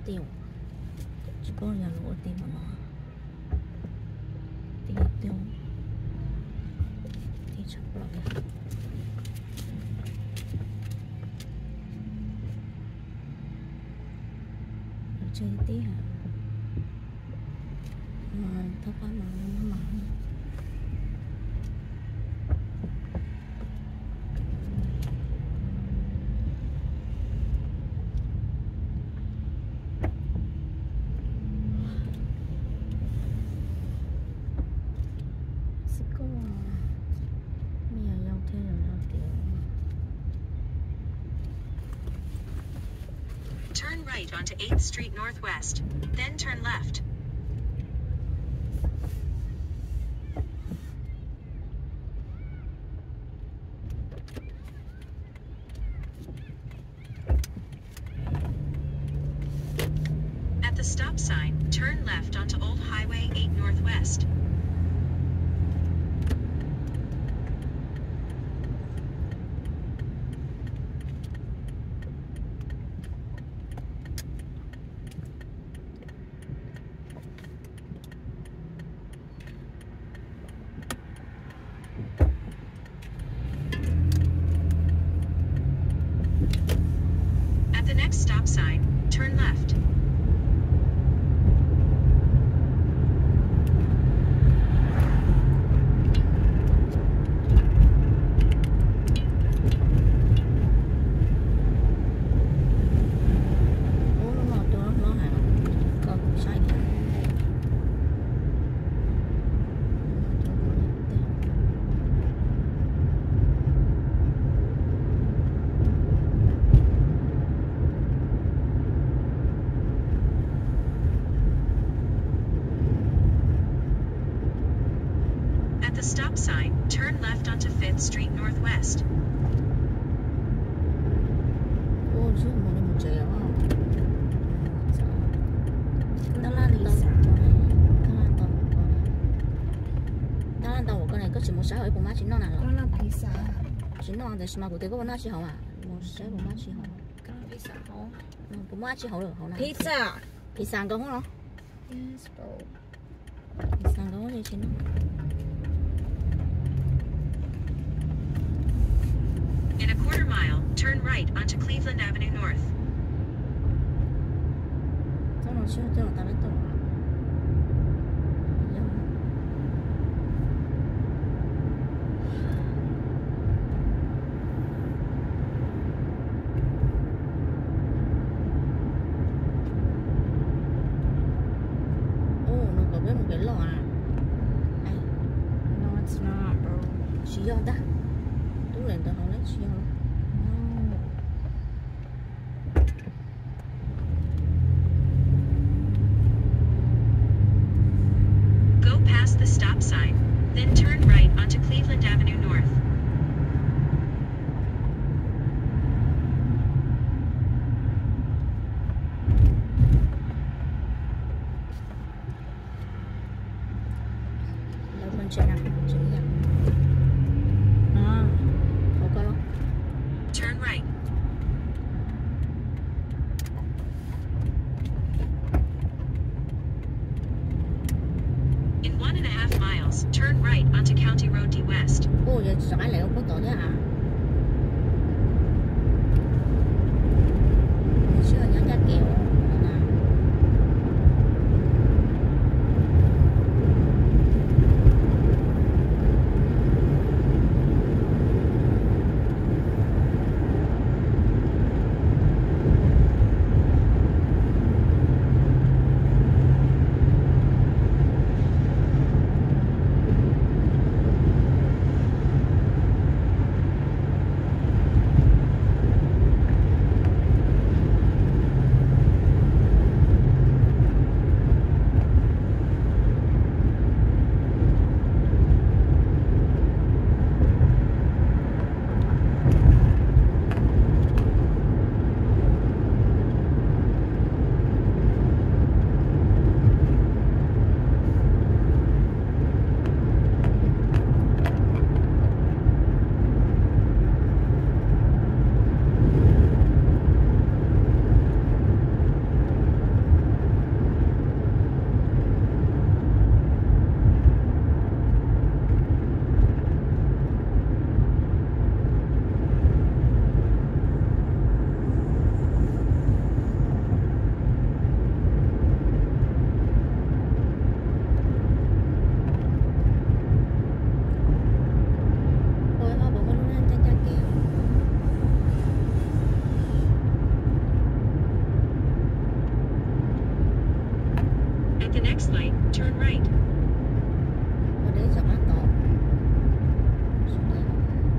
tiêu chỉ có nhà lúa tiền mà nó tiền tiêu thì chắc là chơi tí hả mà thấp quá mà nó mỏng Turn right onto 8th Street Northwest, then turn left. At the stop sign, turn left onto Old Highway 8 Northwest. At the next stop sign, turn left. At the stop sign, turn left onto 5th Street Northwest. 오, 지금 뭐는 문제야?当然到我跟你个什么时候一部马钱弄来了？ 当然披萨， 钱弄的是嘛？我这个我拿起好嘛？我谁部马钱好？ 当然披萨好。 部马钱好了，好啦。 披萨， 第三個好咯。 Yes, bro. 第三個好似錢咯。 In a quarter mile, turn right onto Cleveland Avenue North. 走路去，走路打得到啊。 No, it's not, bro. 需要的，都认得好嘞，需要了。 No. Go past the stop sign, then turn right onto Cleveland Avenue North. Đâu bên trên nào, trên nào. À, không có đâu. Turn right. In 1.5 miles, turn right onto County Road D West. Ồ, vậy phải lại không có tội thế hả? Chưa nhớ ra kẹo. At the next light, turn right. Ở đấy dọc ác tổ. Xuống đây.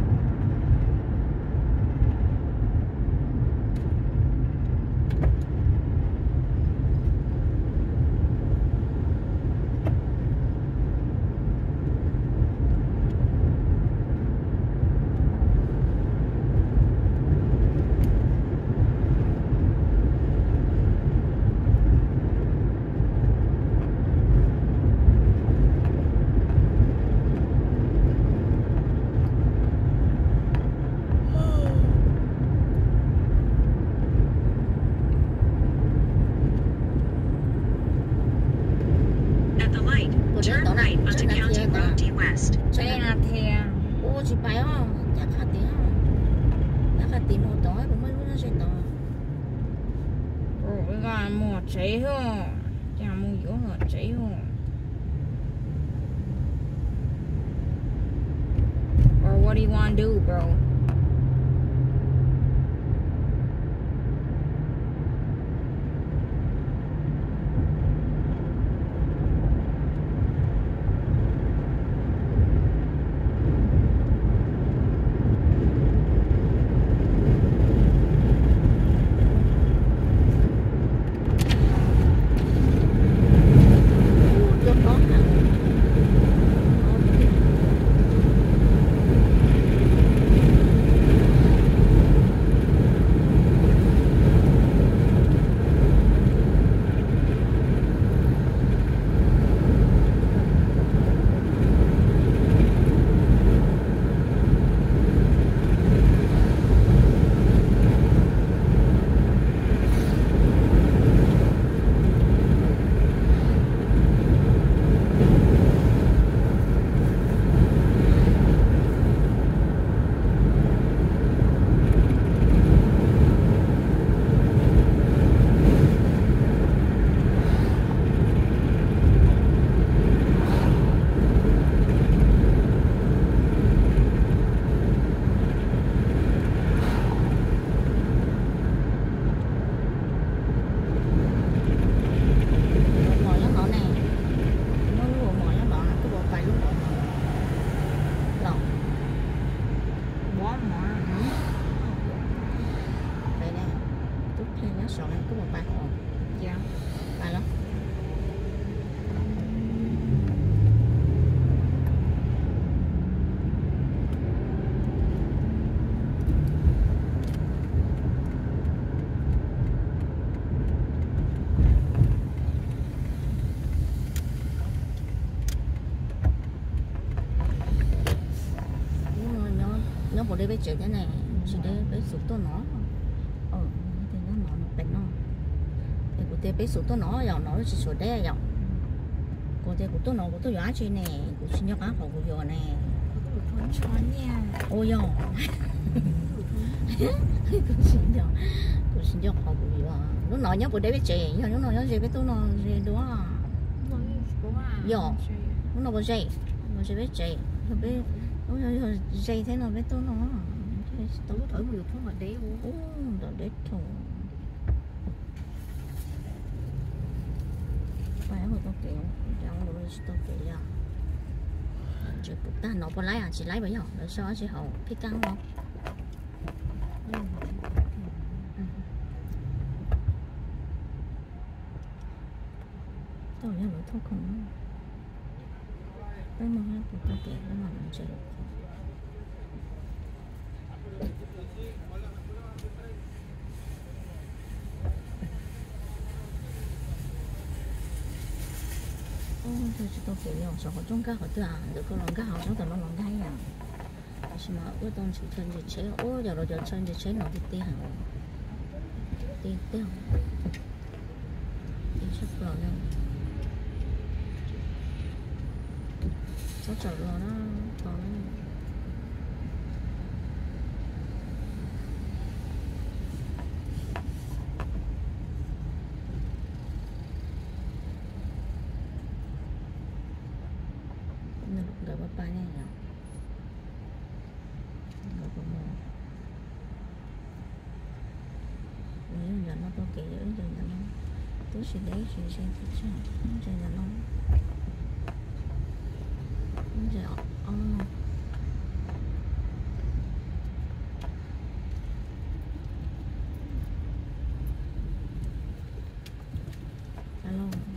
At the light, turn right onto County Road D West. Đây là thề. Ô chị bay không? Chắc hạt tí không? Chắc hạt tí một tối cũng mới lúc nó sẽ to. Bro, we got more cháy hả? Chả mua yếu hả cháy hả? Or what do you want to do, bro? Ô, chưa có hả? Mỏi lắm đó nè. Nó lùa mỏi lắm đó nè. Cái bộ phải lúc đó. Lọc. Bó mỏ. Đây nè. Chút thêm nó sọ này. Cái bộ phải hồn. Dạ. Phải lắm. Nhưng mà nó bộ đây bây giờ thế này. Chỉ đây bây sụp tôi nó. Thì nó bền nó. Thì của tôi bây sụp tôi nó rồi nó chỉ sụp đây rồi. Của tôi nó của tôi giá chi nè. Của xin cho cá họ của giờ nè. Con chó nha. Ôi dồi. Của xin cho họ của giờ. Lúc nói nhớ của đây bây giờ. Lúc nói nhớ gì với tôi nó gì đúng không? Dạ. Lúc nào có dây. Nó sẽ biết dây. Rồi dây thế nào với tôi nó. Tôi thổi một điều thuốc ở đấy. Ồ, đó đấy thôi. Phải một con kiểu. Trong một tôi kiểu ra. Chị bụng ta nó có lái à? Chị lái bây giờ. Rồi sau đó chị hậu cái căng không? Tôi nhớ nó thuốc không. Cái mà hai bụng ta kiểu nó mà nó chạy. Tôi chỉ tôi kiểu nhiều số trong các họ tự à được có lòng các họ số tao nó lòng cái à nhưng mà ước tôn chỉ chân gì chế ô giờ rồi giờ chân gì chế nó thì tiêu hả tiêu sắp rồi đâu số chở rồi nó còn gak apa-apa nih ya gak apa-apa ini jangan apa kayak ini jangan 不是累是谁不知道，这个弄，这样哦。Hello.